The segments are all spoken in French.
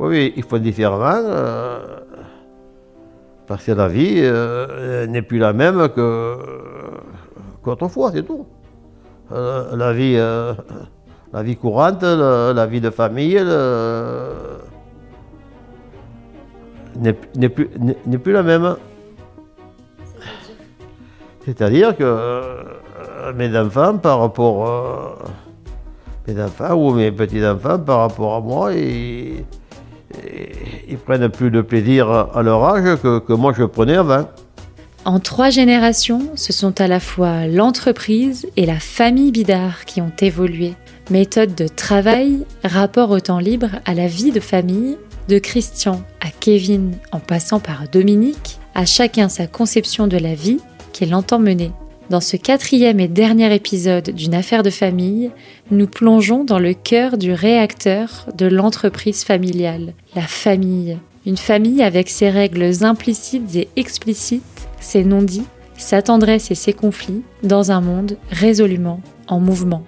Oui, il faut différemment, parce que la vie n'est plus la même qu'autrefois, c'est tout. La vie courante, la vie de famille n'est plus la même. C'est-à-dire que mes enfants, par rapport mes enfants ou mes petits-enfants, par rapport à moi, ils prennent plus de plaisir à leur âge que moi je prenais avant. En 3 générations, ce sont à la fois l'entreprise et la famille Bidard qui ont évolué. Méthode de travail, rapport au temps libre, à la vie de famille, de Christian à Kevin en passant par Dominique, à chacun sa conception de la vie qu'il entend mener. Dans ce 4e et dernier épisode d'une affaire de famille, nous plongeons dans le cœur du réacteur de l'entreprise familiale, la famille. Une famille avec ses règles implicites et explicites, ses non-dits, sa tendresse et ses conflits, dans un monde résolument en mouvement.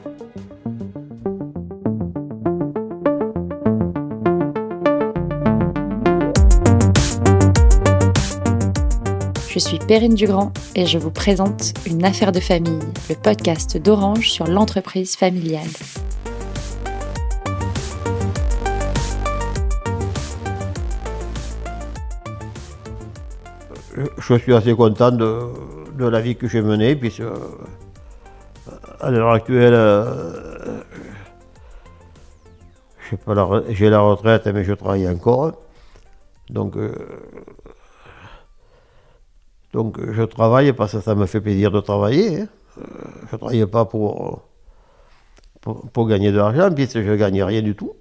Je suis Perrine Dugrand et je vous présente Une affaire de famille, le podcast d'Orange sur l'entreprise familiale. Je suis assez content de la vie que j'ai menée, puisque à l'heure actuelle, j'ai la retraite, mais je travaille encore. Donc je travaille parce que ça me fait plaisir de travailler. Hein. Je ne travaille pas pour gagner de l'argent, puisque je ne gagne rien du tout.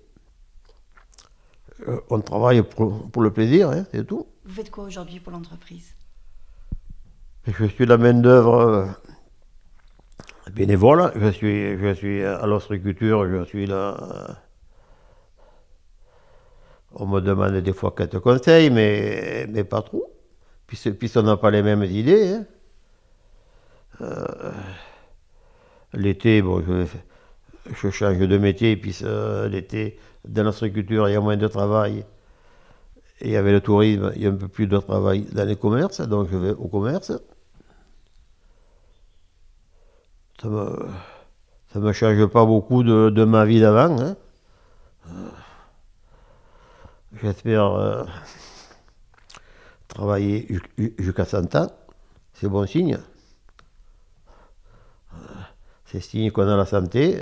On travaille pour le plaisir, hein, c'est tout. Vous faites quoi aujourd'hui pour l'entreprise ? Je suis la main-d'œuvre bénévole. Je suis à l'ostréiculture, je suis là. On me demande des fois quelques conseils, mais pas trop. Puisqu'on n'a pas les mêmes idées. Hein. L'été, bon, je change de métier, puis l'été, dans l'ostréiculture, il y a moins de travail. Et avec le tourisme, il y a un peu plus de travail dans les commerces, donc je vais au commerce. Ça me change pas beaucoup de ma vie d'avant. Hein. J'espère travailler jusqu'à 100 ans, c'est bon signe. C'est signe qu'on a la santé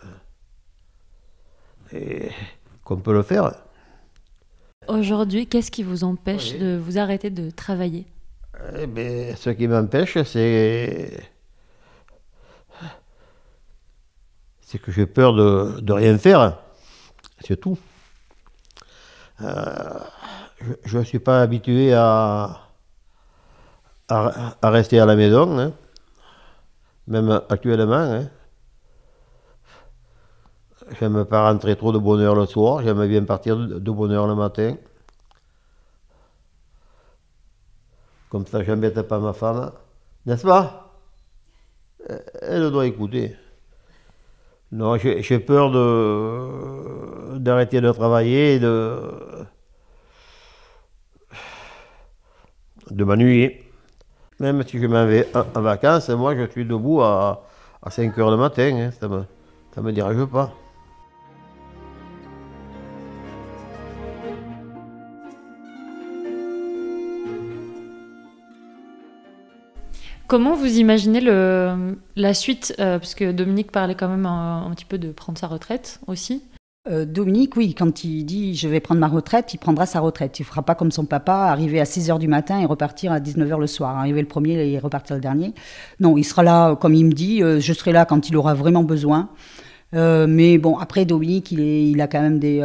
et qu'on peut le faire. Aujourd'hui, qu'est-ce qui vous empêche de vous arrêter de travailler ? Eh bien, ce qui m'empêche, c'est que j'ai peur de rien faire, c'est tout. Je ne suis pas habitué à rester à la maison, hein. Même actuellement. Hein. J'aime pas rentrer trop de bonne heure le soir, j'aime bien partir de bonne heure le matin. Comme ça, je n'embête pas ma femme, n'est-ce pas? Elle doit écouter. Non, j'ai peur d'arrêter de travailler et de m'ennuyer. Même si je m'en vais en vacances, moi je suis debout à 5 heures le matin, hein, ça me dérange pas. Comment vous imaginez la suite parce que Dominique parlait quand même un petit peu de prendre sa retraite aussi. Dominique, oui, quand il dit « je vais prendre ma retraite », il prendra sa retraite. Il ne fera pas comme son papa, arriver à 6h du matin et repartir à 19h le soir. Arriver le premier et repartir le dernier. Non, il sera là, comme il me dit, je serai là quand il aura vraiment besoin. Mais bon, après, Dominique, il a quand même des...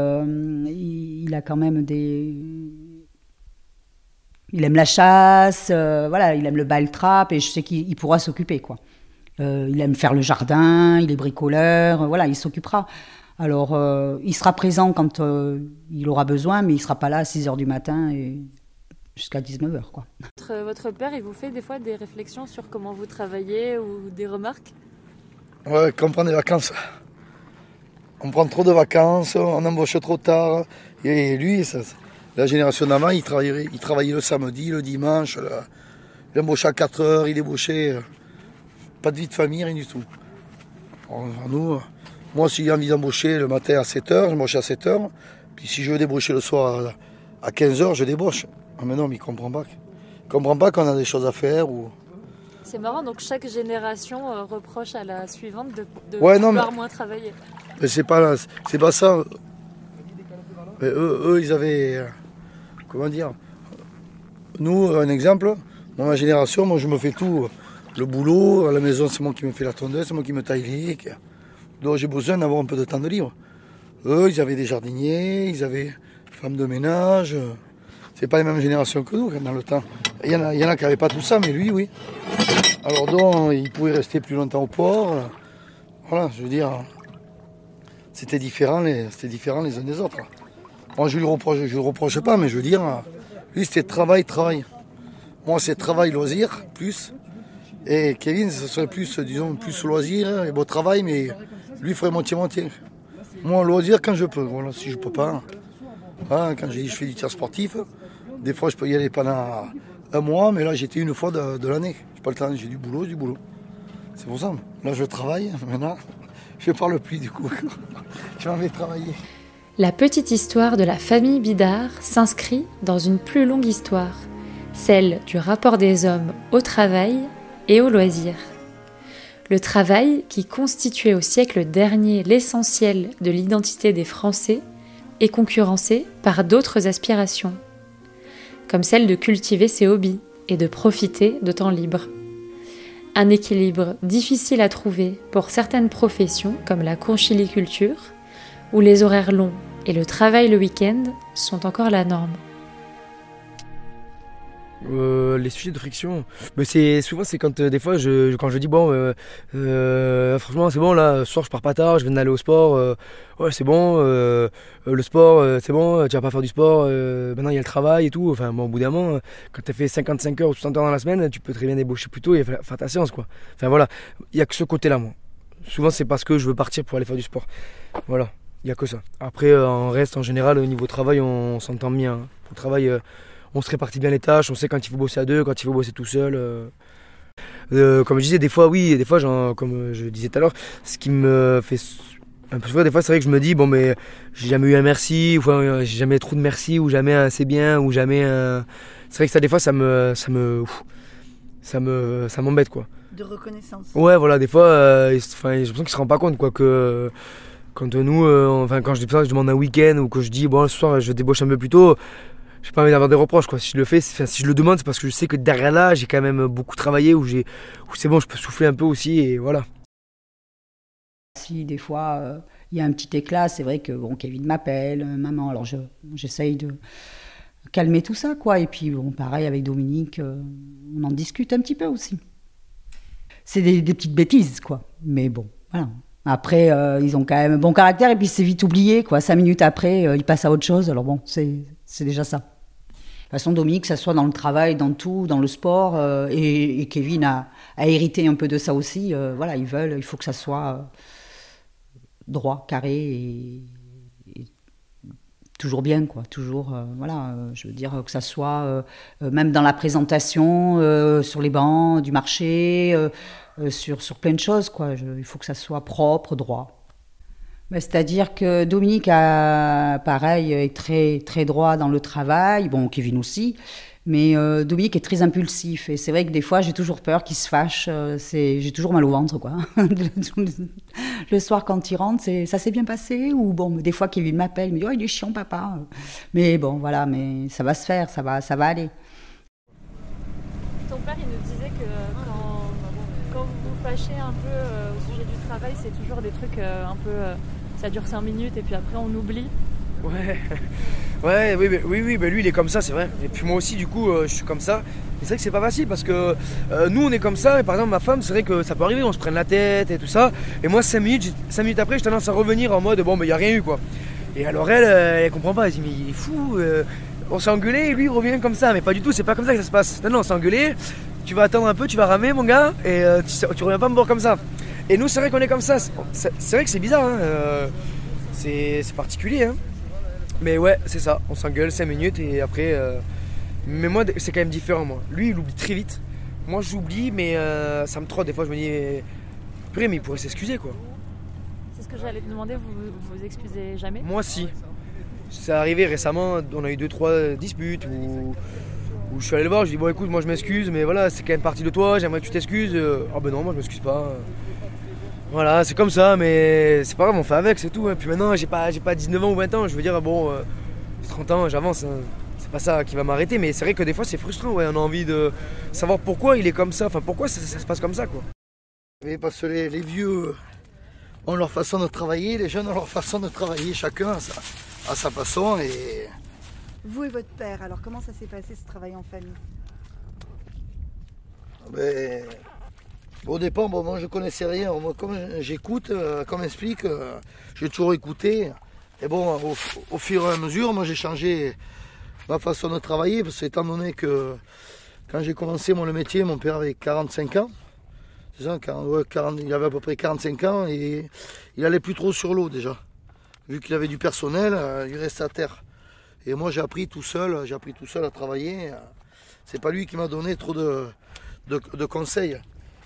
Il aime la chasse, voilà, il aime le bal-trap et je sais qu'il pourra s'occuper, quoi. Il aime faire le jardin, il est bricoleur, voilà, il s'occupera. Alors, il sera présent quand il aura besoin, mais il ne sera pas là à 6h du matin et jusqu'à 19h, quoi. Votre père, il vous fait des fois des réflexions sur comment vous travaillez ou des remarques ? Ouais, quand on prend des vacances. On prend trop de vacances, on embauche trop tard. Et lui, la génération d'avant, il travaillait le samedi, le dimanche. Il embauchait à 4 heures, il débauchait. Pas de vie de famille, rien du tout. Alors, nous, moi, si j'ai envie d'embaucher le matin à 7 heures, j'embauche à 7 heures. Puis si je veux débaucher le soir à 15 heures, je débauche. Ah mais non, mais il ne comprend pas. Il ne comprend pas qu'on a des choses à faire. Ou... C'est marrant, donc chaque génération reproche à la suivante de ouais, vouloir moins travailler. Mais c'est pas ça. Mais eux, ils avaient... comment dire? Nous, un exemple, dans ma génération, moi je me fais tout. Le boulot, à la maison, c'est moi qui me fais la tondeuse, c'est moi qui me taille les. Donc j'ai besoin d'avoir un peu de temps de libre. Eux, ils avaient des jardiniers, ils avaient femmes de ménage. C'est pas les mêmes générations que nous dans le temps. Il y en a qui n'avaient pas tout ça, mais lui, oui. Alors donc, il pouvait rester plus longtemps au port. Voilà, je veux dire, c'était différent les uns des autres. Moi, je lui reproche pas, mais je veux dire, lui, c'était travail. Moi, c'est travail, loisir, plus. Et Kevin, ce serait plus, disons, plus loisir et beau travail, mais lui, il ferait moitié-moitié. Moi, loisir quand je peux. Voilà, si je peux pas. Hein, quand je fais du tir sportif, des fois, je peux y aller pendant un mois, mais là, j'étais une fois de l'année. J'ai pas le temps, j'ai du boulot. C'est pour ça. Là, je travaille. Maintenant, je parle plus du coup. Je m'en vais travailler. La petite histoire de la famille Bidard s'inscrit dans une plus longue histoire, celle du rapport des hommes au travail et au loisir. Le travail, qui constituait au siècle dernier l'essentiel de l'identité des Français, est concurrencé par d'autres aspirations, comme celle de cultiver ses hobbies et de profiter de temps libre. Un équilibre difficile à trouver pour certaines professions comme la conchyliculture, où les horaires longs et le travail le week-end sont encore la norme. Les sujets de friction, mais souvent c'est quand des fois quand je dis bon franchement c'est bon là, ce soir je pars pas tard, je viens d'aller au sport, ouais c'est bon, le sport c'est bon, tu vas pas faire du sport, maintenant il y a le travail et tout, enfin bon au bout d'un moment quand tu as fait 55 heures ou 60 heures dans la semaine, tu peux très bien débaucher plus tôt et faire ta séance quoi. Enfin voilà, il y a que ce côté là moi. Souvent c'est parce que je veux partir pour aller faire du sport. Voilà, il y a que ça. Après en reste en général au niveau travail on s'entend bien. Hein. Pour le travail on se répartit bien les tâches, on sait quand il faut bosser à deux, quand il faut bosser tout seul. Comme je disais, des fois, comme je disais tout à l'heure, ce qui me fait un peu sourire, des fois, c'est vrai que je me dis, bon, mais j'ai jamais eu un merci, ou j'ai jamais trop de merci, ou jamais un c'est bien, ou jamais un... C'est vrai que ça, des fois, ça m'embête, quoi. De reconnaissance. Ouais, voilà, des fois, j'ai l'impression qu'ils se rendent pas compte, quoi, que quand nous, quand je demande un week-end, ou que je dis, bon, ce soir, je débauche un peu plus tôt, j'ai pas envie d'avoir des reproches quoi. Si je le fais, si je le demande, c'est parce que je sais que derrière là, j'ai quand même beaucoup travaillé, où c'est bon, je peux souffler un peu aussi et voilà. Si des fois il y a un petit éclat, c'est vrai que bon, Kevin m'appelle, maman, alors j'essaye de calmer tout ça quoi. Et puis bon, pareil avec Dominique, on en discute un petit peu aussi. C'est des petites bêtises quoi, mais bon, voilà. Après, ils ont quand même un bon caractère et puis c'est vite oublié quoi. 5 minutes après, ils passent à autre chose. Alors bon, c'est déjà ça. De toute façon, Dominique, que ça soit dans le travail, dans tout, dans le sport, et Kevin a hérité un peu de ça aussi. Voilà, il faut que ça soit droit, carré et toujours bien, quoi. Toujours, je veux dire que ça soit même dans la présentation, sur les bancs du marché, sur plein de choses, quoi. Il faut que ça soit propre, droit. C'est-à-dire que Dominique pareil, est très, très droit dans le travail, bon, Kevin aussi, mais Dominique est très impulsif. Et c'est vrai que des fois, j'ai toujours peur qu'il se fâche. J'ai toujours mal au ventre, quoi. Le soir, quand il rentre, ça s'est bien passé. Ou bon, des fois, Kevin m'appelle, il me dit « Oh, il est chiant, papa ». Mais bon, voilà, mais ça va se faire, ça va aller. Ton père, il nous disait que quand vous vous fâchez un peu au sujet du travail, c'est toujours des trucs un peu... ça dure 5 minutes et puis après, on oublie. Oui, lui il est comme ça, c'est vrai. Et puis moi aussi, du coup, je suis comme ça. Et c'est vrai que c'est pas facile parce que nous on est comme ça. Et par exemple, ma femme, c'est vrai que ça peut arriver, on se prenne la tête et tout ça. Et moi, 5 minutes après, j'ai tendance à revenir en mode bon, il n'y a rien eu quoi. Et alors elle comprend pas. Elle dit, mais il est fou. On s'est engueulé et lui il revient comme ça. Mais pas du tout, c'est pas comme ça que ça se passe. Non, on s'est engueulé. Tu vas attendre un peu, tu vas ramer, mon gars. Et tu reviens pas me voir comme ça. Et nous, c'est vrai qu'on est comme ça. C'est vrai que c'est bizarre. Hein, c'est particulier, hein. Mais ouais, c'est ça, on s'engueule 5 minutes et après... Mais moi, c'est quand même différent, moi. Lui, il oublie très vite. Moi, j'oublie, mais ça me trotte. Des fois, je me dis, purée, mais il pourrait s'excuser, quoi. C'est ce que j'allais te demander, vous vous excusez jamais? Moi, si. C'est arrivé récemment, on a eu 2-3 disputes où je suis allé le voir, je dis, bon, écoute, moi, je m'excuse, mais voilà, c'est quand même parti de toi, j'aimerais que tu t'excuses. Ah ben non, moi, je m'excuse pas. Voilà, c'est comme ça, mais c'est pas grave, on fait avec, c'est tout. Hein. Puis maintenant, j'ai pas 19 ans ou 20 ans, je veux dire, bon, 30 ans, j'avance. Hein. C'est pas ça qui va m'arrêter, mais c'est vrai que des fois, c'est frustrant, ouais. On a envie de savoir pourquoi il est comme ça, enfin, pourquoi ça se passe comme ça, quoi. Mais parce que les vieux ont leur façon de travailler, les jeunes ont leur façon de travailler, chacun à sa façon. Et... Vous et votre père, alors comment ça s'est passé ce travail en famille? Ben, au départ, bon, moi je connaissais rien. Moi, comme j'écoute, comme m'explique, j'ai toujours écouté. Et bon, au fur et à mesure, moi j'ai changé ma façon de travailler, parce que étant donné que quand j'ai commencé moi, le métier, mon père avait 45 ans. C'est ça, il avait à peu près 45 ans et il allait plus trop sur l'eau déjà. Vu qu'il avait du personnel, il restait à terre. Et moi j'ai appris tout seul à travailler. C'est pas lui qui m'a donné trop de conseils.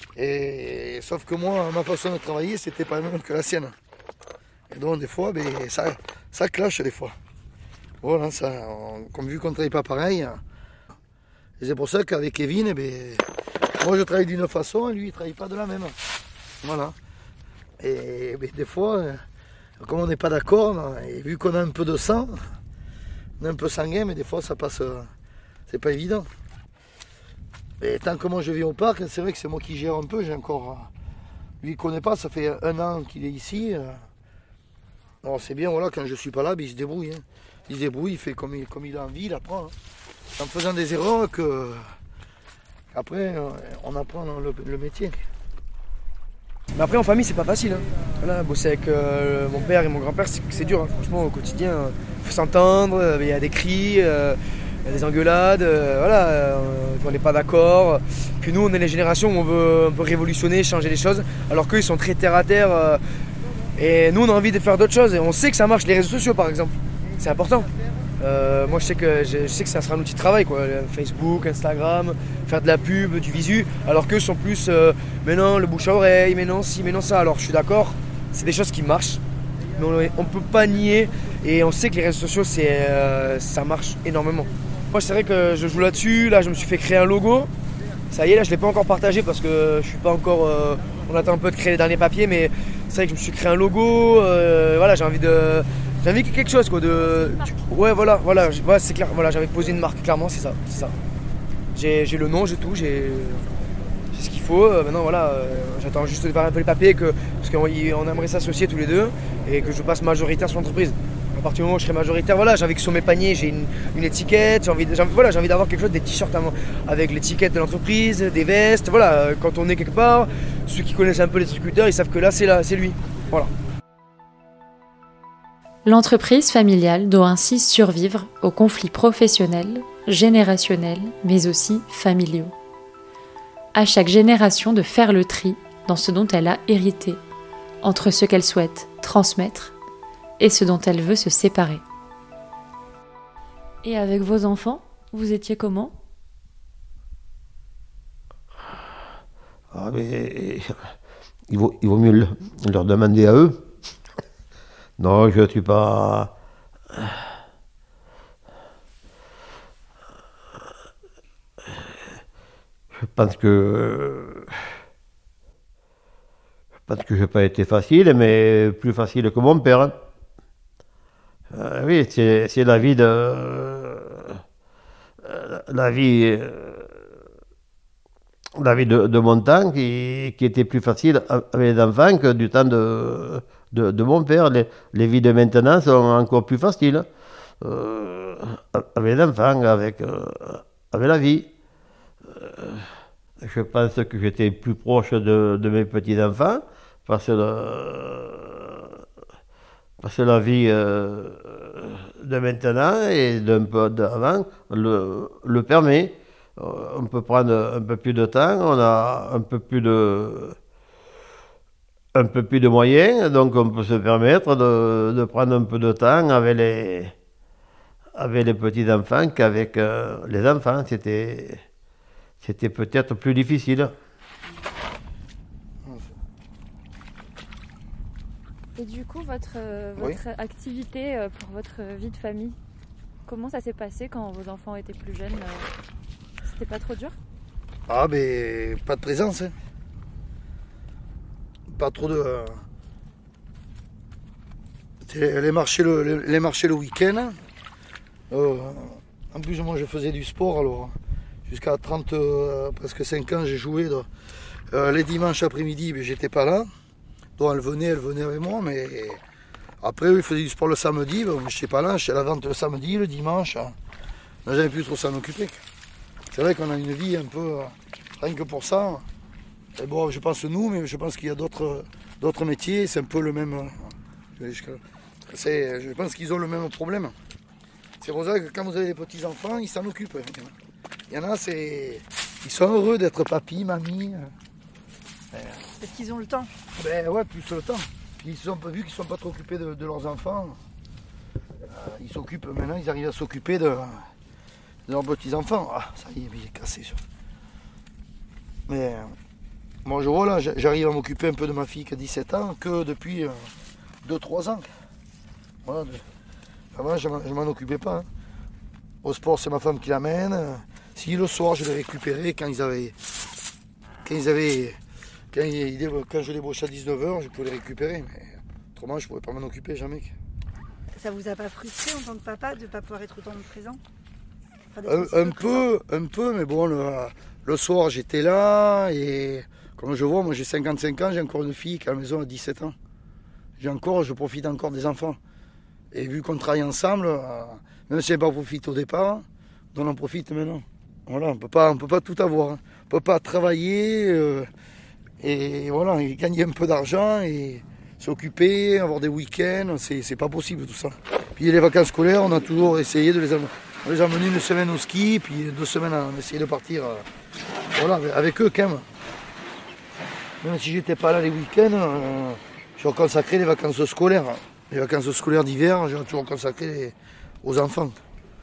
Et sauf que moi, ma façon de travailler, c'était pas la même que la sienne. Et donc des fois, ben, ça clash des fois. Voilà, comme vu qu'on ne travaille pas pareil. Et c'est pour ça qu'avec Kevin, eh ben, moi je travaille d'une façon et lui il ne travaille pas de la même. Voilà. Et ben, des fois, comme on n'est pas d'accord, et vu qu'on a un peu de sang, on est un peu sanguin, mais des fois ça passe. C'est pas évident. Et tant que moi je vis au parc, c'est vrai que c'est moi qui gère un peu, j'ai encore. Lui il ne connaît pas, ça fait 1 an qu'il est ici. Alors c'est bien, voilà, quand je ne suis pas là, ben, il se débrouille. Hein. Il se débrouille, il fait comme il a envie, il apprend. Hein. En faisant des erreurs qu'après on apprend le métier. Mais après en famille c'est pas facile. Hein. Voilà, bosser avec mon père et mon grand-père c'est dur. Hein. Franchement au quotidien, il faut s'entendre, il y a des cris, il y a des engueulades, voilà, on n'est pas d'accord. Puis nous on est les générations où on veut un peu révolutionner, changer les choses, alors qu'eux ils sont très terre à terre. Et nous on a envie de faire d'autres choses et on sait que ça marche, les réseaux sociaux par exemple, c'est important. Moi je sais que ça sera un outil de travail quoi, Facebook, Instagram, faire de la pub, du visu, alors qu'eux sont plus mais non le bouche à oreille, mais non si, mais non ça. Alors je suis d'accord, c'est des choses qui marchent, mais on peut pas nier et on sait que les réseaux sociaux ça marche énormément. Moi c'est vrai que je joue là-dessus, là je me suis fait créer un logo, ça y est là je l'ai pas encore partagé parce que je suis pas encore, on attend un peu de créer les derniers papiers, mais c'est vrai que je me suis créé un logo, voilà j'ai envie quelque chose quoi ouais voilà c'est clair, voilà j'avais posé une marque clairement, c'est ça. J'ai le nom, j'ai tout, j'ai ce qu'il faut. Maintenant voilà, j'attends juste de faire un peu les papiers parce qu'on aimerait s'associer tous les deux et que je passe majoritaire sur l'entreprise. À partir du moment où je serai majoritaire, voilà, j'ai envie que sur mes paniers j'ai une étiquette, j'ai envie d'avoir quelque chose, des t-shirts avec l'étiquette de l'entreprise, des vestes, voilà, quand on est quelque part, ceux qui connaissent un peu les distributeurs, ils savent que là c'est lui. Voilà. L'entreprise familiale doit ainsi survivre aux conflits professionnels, générationnels, mais aussi familiaux. À chaque génération de faire le tri dans ce dont elle a hérité, entre ce qu'elle souhaite transmettre et ce dont elle veut se séparer. Et avec vos enfants, vous étiez comment ? Mais il vaut mieux leur demander à eux. Non, je ne suis pas... Je pense que je n'ai pas été facile, mais plus facile que mon père. Oui, c'est la vie de mon temps qui était plus facile avec les enfants que du temps de mon père. Les vies de maintenant sont encore plus faciles avec les enfants, avec la vie. Je pense que j'étais plus proche de mes petits-enfants parce que la vie de maintenant et d'un peu d'avant le permet. On peut prendre un peu plus de temps, on a un peu plus de un peu plus de moyens, donc on peut se permettre de prendre un peu de temps avec les petits-enfants qu'avec les enfants. C'était peut-être plus difficile. Et du coup, votre Oui. activité pour votre vie de famille, comment ça s'est passé quand vos enfants étaient plus jeunes C'était pas trop dur? Ah, ben, pas de présence. Hein. Pas trop de. Les marchés le week-end. En plus, moi, je faisais du sport, alors jusqu'à 30, presque 5 ans, j'ai joué. Les dimanches après-midi, mais j'étais pas là. Donc elle venait avec moi, mais après, il faisait du sport le samedi. Ben, je n'étais pas là, j'étais à la vente le samedi, le dimanche. On n'a jamais pu trop s'en occuper. C'est vrai qu'on a une vie un peu. Rien que pour ça. Et bon, je pense nous, mais je pense qu'il y a d'autres métiers, c'est un peu le même. Je pense qu'ils ont le même problème. C'est pour ça que quand vous avez des petits-enfants, ils s'en occupent. Il y en a, ils sont heureux d'être papy, mamie. Parce qu'ils ont le temps. Ben ouais, plus le temps. Puis vu qu'ils ne sont pas trop occupés de leurs enfants, ils s'occupent maintenant, ils arrivent à s'occuper de leurs petits-enfants. Ah, ça y est, il est cassé. Mais moi, je vois là, j'arrive à m'occuper un peu de ma fille qui a 17 ans que depuis 2-3 ans. Voilà, avant, je ne m'en occupais pas. Hein. Au sport, c'est ma femme qui l'amène. Si le soir, je les récupérais quand je débauchais à 19h, je pouvais les récupérer. Mais autrement, je ne pourrais pas m'en occuper jamais. Ça vous a pas frustré en tant que papa de ne pas pouvoir être autant présent? Enfin, Un peu, mais bon, le soir, j'étais là. Et comme je vois, moi j'ai 55 ans, j'ai encore une fille qui est à la maison à 17 ans. Je profite encore des enfants. Et vu qu'on travaille ensemble, même si on n'a pas profité au départ, on en profite maintenant. Voilà, on peut pas tout avoir. Hein. On ne peut pas travailler et voilà, et gagner un peu d'argent et s'occuper, avoir des week-ends, c'est pas possible tout ça. Puis les vacances scolaires, on a toujours essayé de les amener une semaine au ski, puis 2 semaines on a essayé de partir voilà, avec eux quand même. Même si j'étais pas là les week-ends, je consacrais les vacances scolaires. Les vacances scolaires d'hiver, j'ai toujours consacré aux enfants.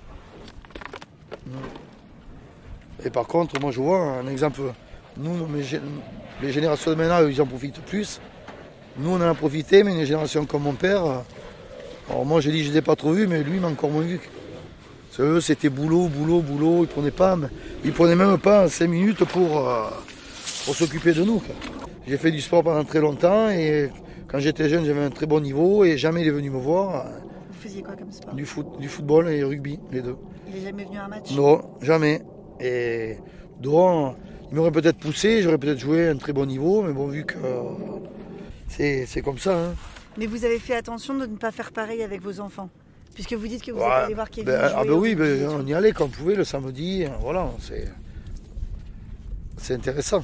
Et par contre, moi je vois un exemple, nous, les générations de maintenant, ils en profitent plus. Nous, on en a profité, mais une génération comme mon père, alors moi je ne les ai pas trop vus, mais lui, il m'a encore moins vu. Eux, c'était boulot, ils prenaient même pas 5 minutes pour s'occuper de nous. Quoi. J'ai fait du sport pendant très longtemps et quand j'étais jeune, j'avais un très bon niveau et jamais il est venu me voir. Vous faisiez quoi comme sport? Du football et rugby, les deux. Il n'est jamais venu à un match? Non, jamais. Et donc, il m'aurait peut-être poussé, j'aurais peut-être joué à un très bon niveau, mais bon, vu que c'est comme ça. Hein. Mais vous avez fait attention de ne pas faire pareil avec vos enfants? Puisque vous dites que vous êtes allé voir Kevin jouer. Ah ben oui, on y allait quand on pouvait le samedi. Voilà, c'est intéressant.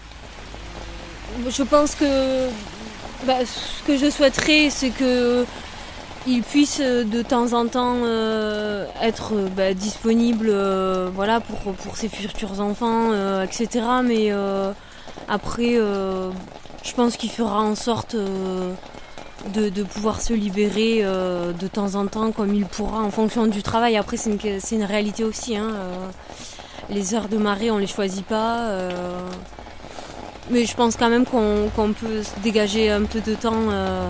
Je pense que ce que je souhaiterais, c'est qu'il puisse de temps en temps être disponible voilà, pour ses futurs enfants, etc. Mais après, je pense qu'il fera en sorte de pouvoir se libérer de temps en temps comme il pourra en fonction du travail. Après, c'est une réalité aussi. Hein, les heures de marée, on ne les choisit pas. Mais je pense quand même qu'on peut se dégager un peu de temps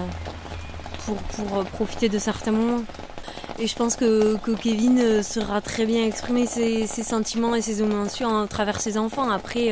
pour profiter de certains moments. Et je pense que Kevin saura très bien exprimer ses sentiments et ses émotions à travers ses enfants. Après,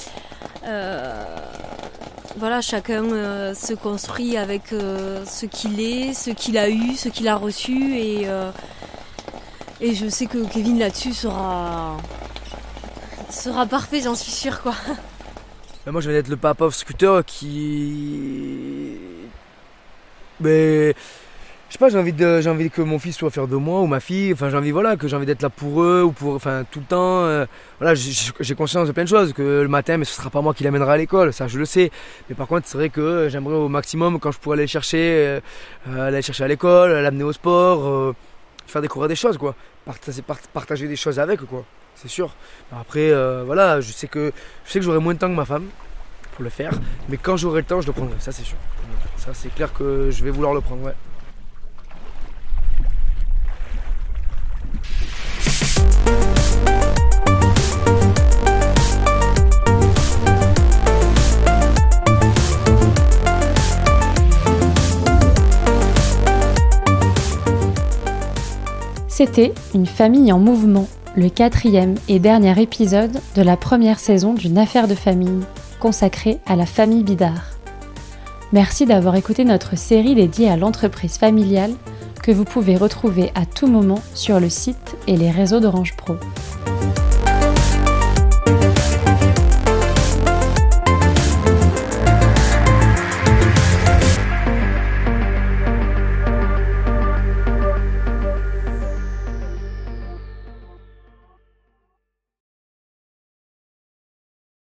voilà, chacun se construit avec ce qu'il est, ce qu'il a eu, ce qu'il a reçu. Et je sais que Kevin là-dessus sera parfait, j'en suis sûre, quoi. Moi, je vais être le papa of scooter qui... Mais... Je sais pas, j'ai envie que mon fils soit fier de moi ou ma fille. Enfin, j'ai envie d'être là pour eux ou pour, enfin, tout le temps. Voilà, j'ai conscience de plein de choses. Que le matin, mais ce sera pas moi qui l'amènera à l'école, ça, je le sais. Mais par contre, c'est vrai que j'aimerais au maximum quand je pourrais aller chercher à l'école, l'amener au sport, faire découvrir des choses, quoi. Partager des choses avec, quoi. C'est sûr. Après, voilà, je sais que j'aurai moins de temps que ma femme pour le faire. Mais quand j'aurai le temps, je le prendrai, ça c'est sûr. Ça c'est clair que je vais vouloir le prendre, ouais. C'était Une famille en mouvement, le 4e et dernier épisode de la première saison d'une affaire de famille, consacrée à la famille Bidard. Merci d'avoir écouté notre série dédiée à l'entreprise familiale que vous pouvez retrouver à tout moment sur le site et les réseaux d'Orange Pro.